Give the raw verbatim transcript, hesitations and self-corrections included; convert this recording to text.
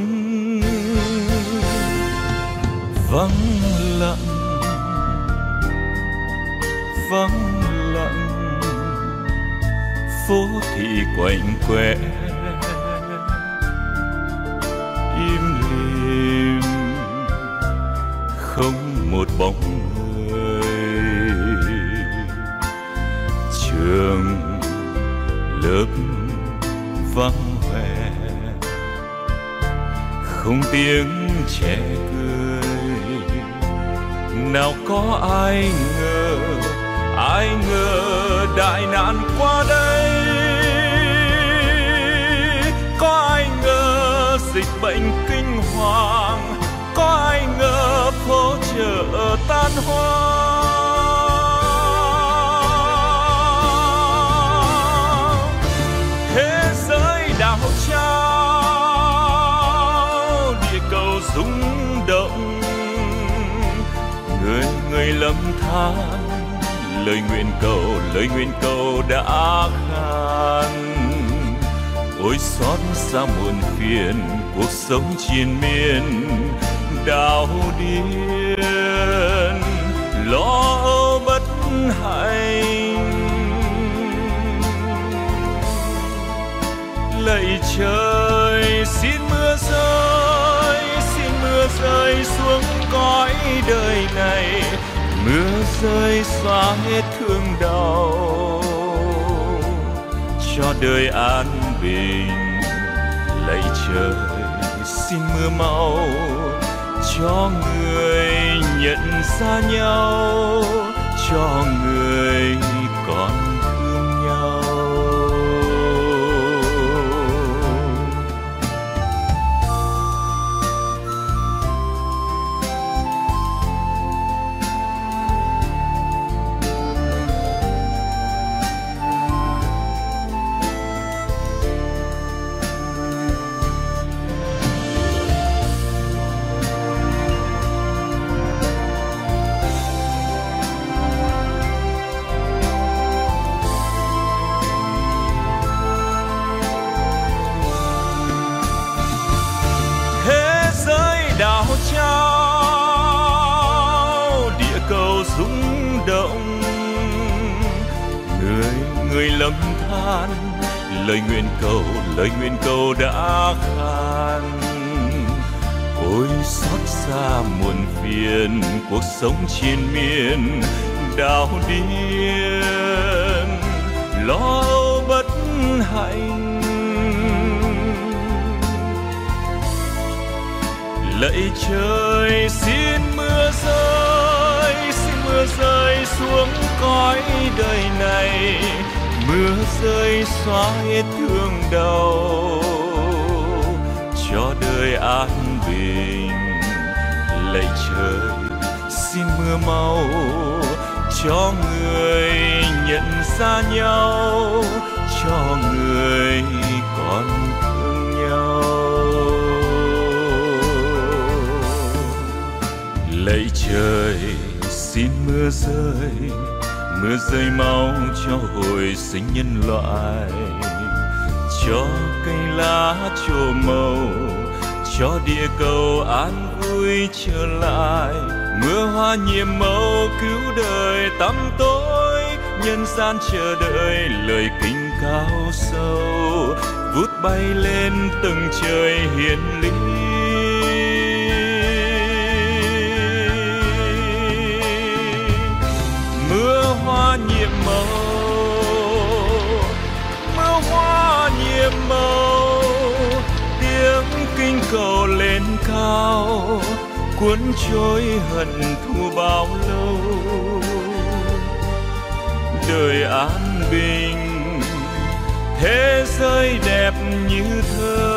vắng lặng, vắng lặng, phố thị quạnh quẹ im lìm, không một bóng người. Trường lớp vắng vẻ, không tiếng trẻ cười. Nào có ai ngờ, ai ngờ đại nạn qua đây. Có ai ngờ dịch bệnh kinh hoàng, có ai ngờ phố chợ tan hoang. Thế giới đảo trao, địa cầu rung động, người người lầm than. Lời nguyện cầu, lời nguyện cầu đã khan. Ôi xót xa muộn phiền, cuộc sống triền miên đau điên, lo âu bất hạnh. Lạy trời xin mưa rơi, xin mưa rơi xuống cõi đời này. Mưa rơi xóa hết thương đau, cho đời an bình. Lạy trời xin mưa mau, cho người nhận ra nhau, cho người còn thương nhau. Đảo trao, địa cầu rung động, người người lầm than. Lời nguyện cầu, lời nguyện cầu đã khan. Ôi xót xa muộn phiền, cuộc sống triền miên đau điên, lo âu bất hạnh. Lạy trời xin mưa rơi, xin mưa rơi xuống cõi đời này. Mưa rơi xóa hết thương đau, cho đời an bình. Lạy trời xin mưa mau, cho người nhận ra nhau, cho người còn thương nhau. Lạy trời xin mưa rơi, mưa rơi mau cho hồi sinh nhân loại, cho cây lá trổ màu, cho địa cầu an vui trở lại. Mưa hoa nhiệm màu cứu đời tăm tối, nhân gian chờ đợi lời kinh cao sâu, vút bay lên tầng trời hiền lý. Mưa hoa nhiệm màu, mưa hoa nhiệm màu, tiếng kinh cầu lên cao, cuốn trôi hận thù bao lâu. Đời an bình, thế giới đẹp như thơ.